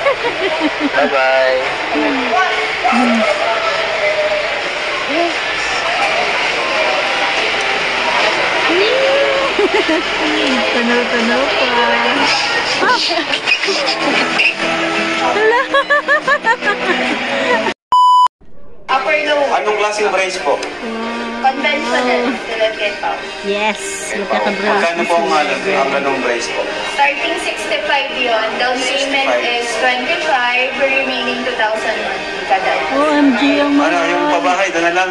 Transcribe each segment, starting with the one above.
Bye-bye. Tanaw-tanaw pa. Upper low. Anong klaseng brace po? Conventional. Yes. Magkaka-brace. Magkano po ang ganong brace po? Starting 65 yun. Down payment is 25. Remaining 2,001 kada. OMG ang mga. Ano, yung pabahay, doon na lang.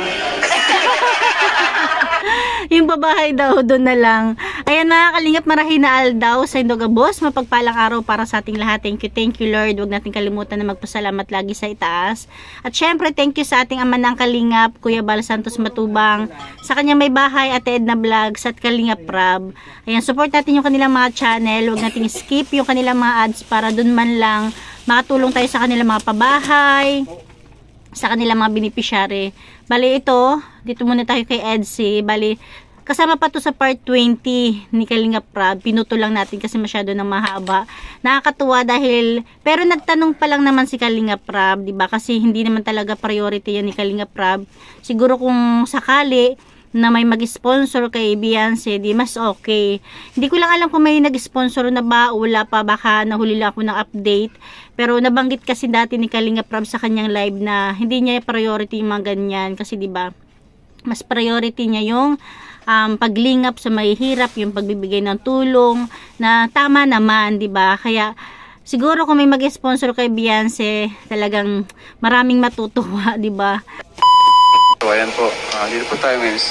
Yung babahay daw, doon na lang. Ayan mga kalingap, marahin na aldaw sa Indoga Boss. Mapagpalang araw para sa ating lahat. Thank you Lord. Huwag natin kalimutan na magpasalamat lagi sa itaas. At syempre, thank you sa ating ama ng kalingap, Kuya Bal Santos Matubang. Sa kanyang may bahay, Ate Edna Vlogs at Kalingap Rab. Ayan, support natin yung kanilang mga channel. Huwag natin skip yung kanilang mga ads para doon man lang makatulong tayo sa kanilang mga pabahay, sa kanilang mga beneficiary. Bali ito, dito muna tayo kay Edsy. Bali, kasama pa to sa part 20 ni Kalingap Rab. Pinuto lang natin kasi masyado nang mahaba. Nakakatuwa dahil, pero nagtanong pa lang naman si Kalingap Rab, diba? Kasi hindi naman talaga priority yan ni Kalingap Rab. Siguro kung sakali na may mag-sponsor kay Beyonce, di mas okay. Hindi ko lang alam kung may nag-sponsor na ba, wala pa, baka nahuli lang ako ng update. Pero nabanggit kasi dati ni Kalingap Rab sa kanyang live na hindi niya priority yung mga ganyan. Kasi di ba mas priority niya yung paglingap sa mahihirap, yung pagbibigay ng tulong na tama naman, di ba? Kaya siguro kung may mag-sponsor kay Beyonce, talagang maraming matutuwa, di ba? So, ayan po. Dito po tayo ngayon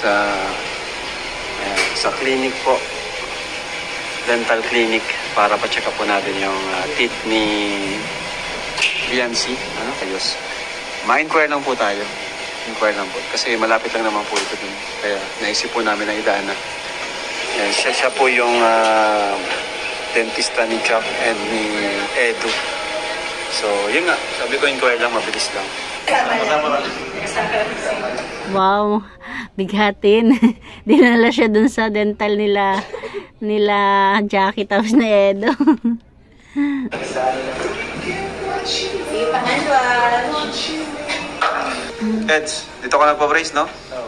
sa clinic po. Dental clinic para pa-check up po natin yung teeth ni Beyonce. Ano? Ayos. Ma-inquire lang po tayo. Inquire lang po. Kasi malapit lang naman po ito dun. Kaya naisip po namin na idaan na. Ayan, siya po yung dentista ni Chuck and ni Edu. So, yun nga. Sabi ko, inquire lang. Mabilis lang. Wow, bigatin. Dinala siya dun sa dental nila Jackie tapos na Edo. Eds, dito ka nagpa-brace, no? Oo.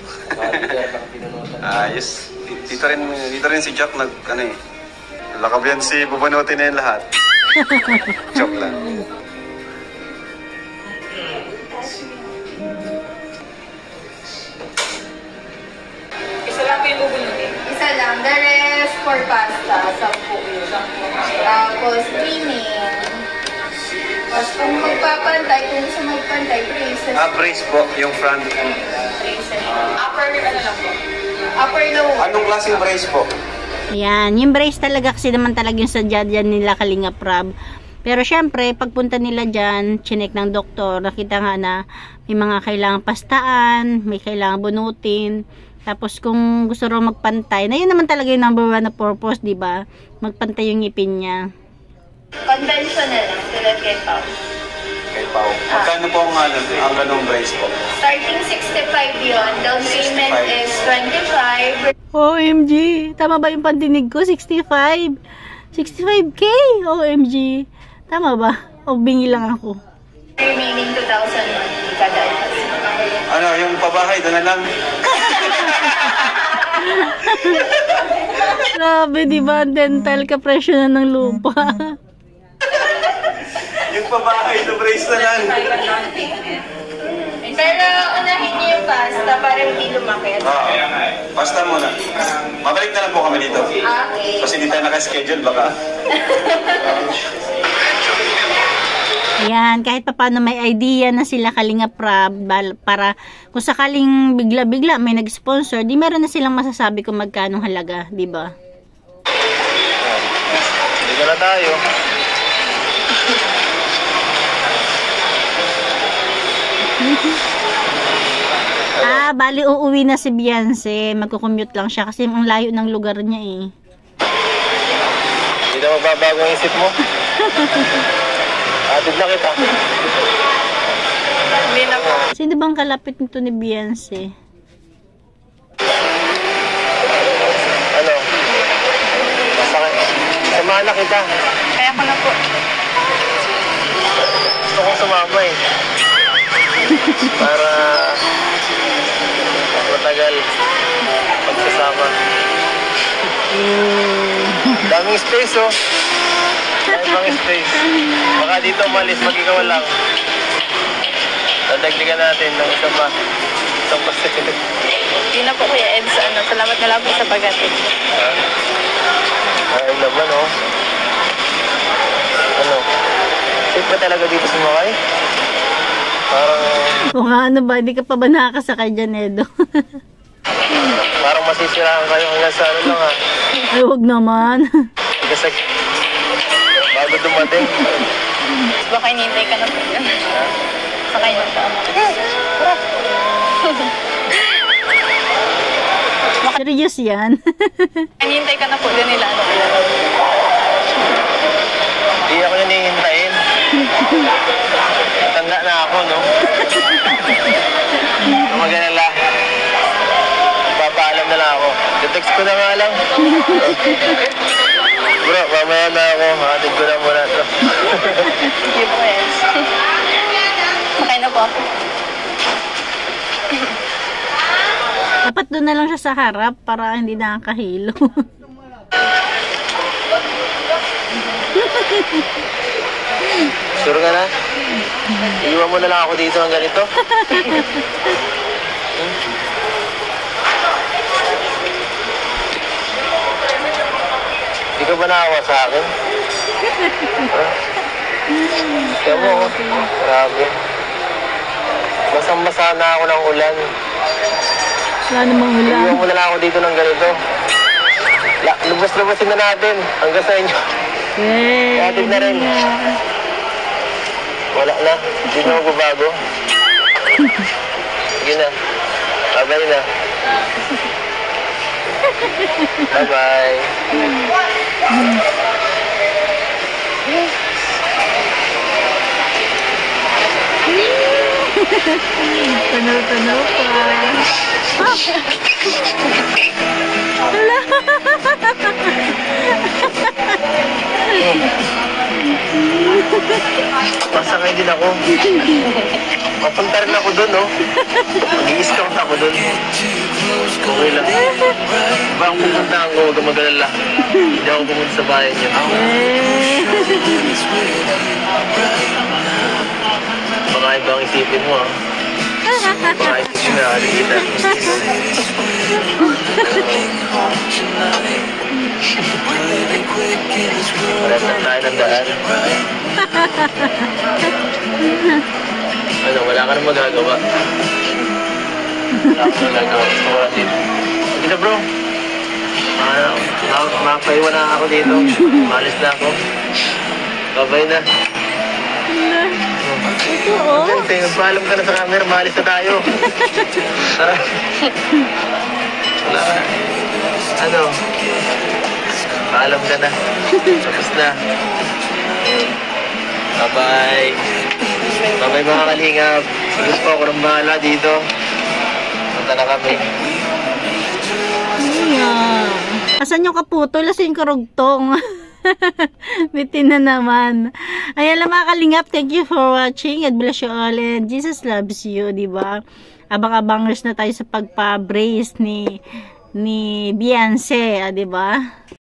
Ayos. Dito rin si Jack nalakabihan si bubanutin na yung lahat. Joke lang. Isa lang po yung bubunutin? Isa lang. The rest for pasta. 10 yun. Tapos cleaning. Tapos kung magpapantay, kung gusto magpantay, braces. Brace po, yung front. Braces. Upper, ano lang po? Upper low. Anong klaseng brace po? Ayan, yung brace talaga kasi naman talaga yung sadya dyan nila Kalingap Rab. Pero syempre, pagpunta nila dyan, chinek ng doktor, nakita nga na may mga kailangang pastaan, may kailangang bunutin. Tapos kung gusto raw magpantay, na yun naman talaga yung number 1 na purpose, di ba? Magpantay yung ngipin niya. Conventional lang, tulad kay Pao. Kay Pao. Magkano po ang ganong brace po? Starting 65 yun. Down payment is 25. OMG! Tama ba yung pandinig ko? 65? 65K? OMG! Tama ba? O bingi lang ako? Remaining 2,001 kada. Ano, yung pabahay, doon na lang. Grabe, di ba? Dental ka presyo na ng lupa. Yung pabahay, the brace na lang. Pero unahin niyo yung pasta para hindi lumakit. Basta muna. Mabalik na lang po kami dito. Okay. Kasi hindi tayo naka-schedule, baka. Ayan, kahit pa paano may idea na sila Kalingap Rab para kung sakaling bigla-bigla may nag-sponsor, di meron na silang masasabi kung magkano halaga, di ba? Dito na tayo. Bali uuwi na si Beyonce. Magko-commute lang siya kasi ang layo ng lugar niya eh. Hindi na magbabago ang isip mo. Atid na kita. Hindi na po. Sino bang kalapit nito ni Beyonce? Ano? Samahan na kita. Kaya ko na po. sumama eh. Para matagal pagsasama. Daming space oh. Daming space. Baka dito umalis, mag-ikaw lang. Dadagdagan natin ng isa pa. Isang pasit. Hindi na po Kuya Eds. Salamat na lang po sa pag-atid. Ay naman oh. Ano? Safe ba talaga dito sumakay? Parang... O nga, ano ba? Hindi ka pa ba nakakasakay dyan, Edo? Parang masisiraan kayo hanggang sa ano lang ha. Ay, huwag naman. Kasi bago dumating. Baka inintay ka na po yan. Sakay na po. Serious yan. Inintay ka na po din nila. Hindi ako yan hihintayin. Tanda na ako, no? Magalala. Papaalam na lang ako. Text ko na nga lang. Bro, mamaya na ako. Hatid ko na muna ito. Sige po Eds. Sakay na po ako. Dapat doon na lang siya sa harap para hindi nakakahilo. Sure ka na? Iiwan mo na lang ako dito ng ganito. Hindi ka ba naawa sa akin? Kaya mo, grabe. Basang-basa na ako ng ulan. Wala namang ulan. Iiwan mo na lang ako dito ng ganito. Lubas-lubasin na natin hanggang sa inyo. Hatid na rin. Wala na. Hindi na ako bago. Sige na. Bye-bye na. Bye-bye. Tanaw-tanaw pa. Hala. Masakay din ako. Papunta rin ako doon, no? Mag-i-scout ako doon. Okay lang. Diba ang pupuntahan ko, huwag kang mag-alala. Hindi ako pumunta sa bahay niyo. Baka ibang isipin mo, ah. Baka isipin na, halita. Parehas na tayo ng daan. Ano, wala ka nang magagawa. Wala ka nang magagawa. Gusto ko lang dito. Hindi na bro. Mapaiwan na ako dito. Malis na ako. Babay na. Gante, magpaalam ka na sa camera. Malis na tayo. Tara. Wala ka. Ano? Paalam ka na. Tapos na. Bye-bye. Bye-bye mga kalingap. Sigos po ako ng bahala dito. Punta na kami. Asan yung kaputol? Asan yung karugtong? Bitin na naman. Ayan lang mga kalingap. Thank you for watching. God bless you all. And Jesus loves you. Diba? Abang-abangers na tayo sa pagpa-brace ni Beyonce. Diba?